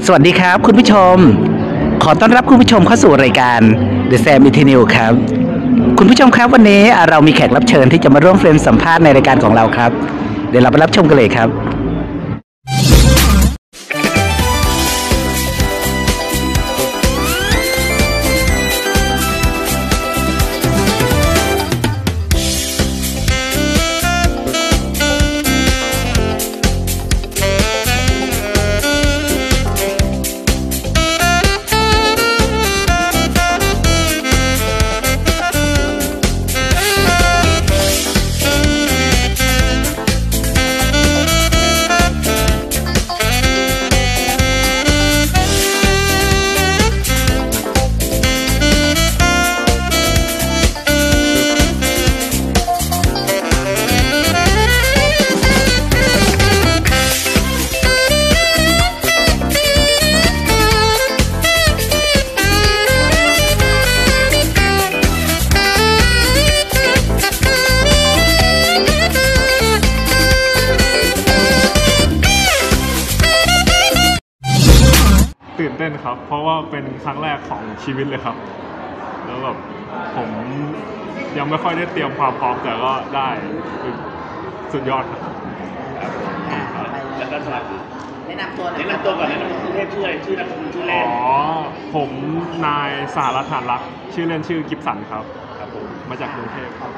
สวัสดีครับคุณผู้ชมขอต้อนรับคุณผู้ชมเข้าสู่รายการ The Sam Interview ครับคุณผู้ชมครับวันนี้เรามีแขกรับเชิญที่จะมาร่วมเฟรมสัมภาษณ์ในรายการของเราครับเดี๋ยวเราไปรับชมกันเลยครับตื่นเต้นครับเพราะว่าเป็นครั้งแรกของชีวิตเลยครับแล้วแบบผมยังไม่ค่อยได้เตรียมความพร้อมแต่ก็ได้สุดยอดครับแล้วก็สวัสดีแนะนำตัวก่อนแนะนำกรุงเทพชื่ออะไรชื่อนามสกุลชื่อเล่นผมนายสหรัฐ หานรักชื่อเล่นชื่อกิฟสันครับผมมาจากกรุงเทพครับ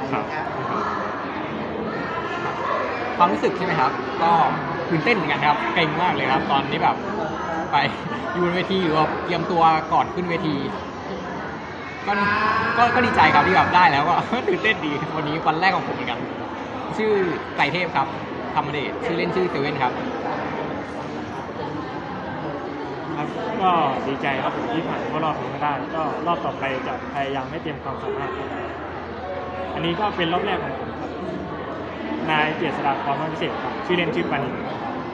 ความรู้สึกใช่ไหมครับก็ตื่นเต้นเหมือนกันครับเกรงมากเลยครับตอนนี้แบบไปอยู่บนเวทีหรือว่าเตรียมตัวก่อนขึ้นเวทีก็ดีใจครับที่แบบได้แล้วก็ตื่นเต้นดีวันนี้วันแรกของผมเหมือนกันชื่อไตรเทพครับธรรมเดชชื่อเล่นชื่อเซเว่นครับก็ดีใจครับผมที่ผ่านเข้ารอบนี้มาได้ก็รอบต่อไปจะพยายามให้เตรียมความสามารถอันนี้ก็เป็นรอบแรกของผมครับนายเกียรติศาสตร์ความพิเศษครับชื่อเล่นชื่อปานิน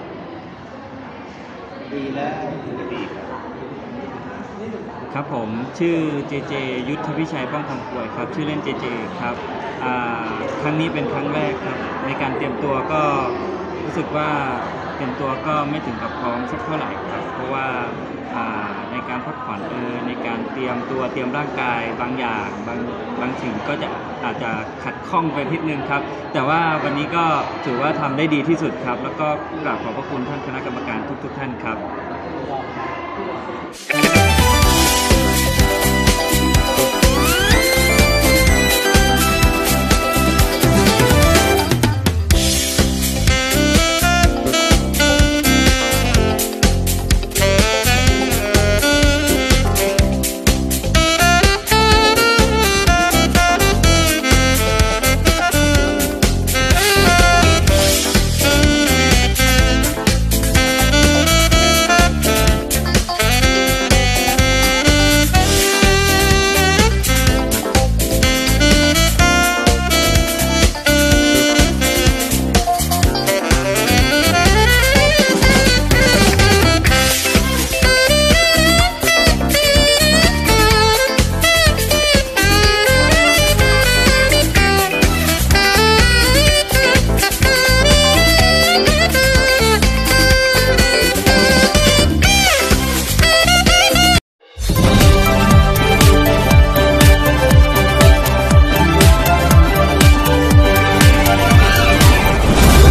ดีแล้วดีครับผมชื่อเจเจยุทธพิชัยป้องคำป่วยครับชื่อเล่นเจเจครับครั้งนี้เป็นครั้งแรกครับในการเตรียมตัวก็รู้สึกว่าเตรียมตัวก็ไม่ถึงกับพร้อมสักเท่าไหร่ครับเพราะว่าในการพักผ่อนในการเตรียมตัวเตรียมร่างกายบางอย่างบางสิ่งก็อาจจะขัดข้องไปนิดนึงครับแต่ว่าวันนี้ก็ถือว่าทำได้ดีที่สุดครับแล้วก็กราบขอบพระคุณท่านคณะกรรมการทุกท่านครับ